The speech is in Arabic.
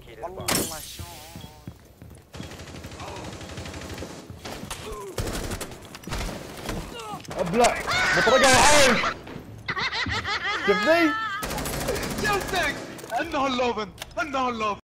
والله شلون ابلع مطرقه يا حي. شفتني؟ شفتك انه اللوفن انه اللوفن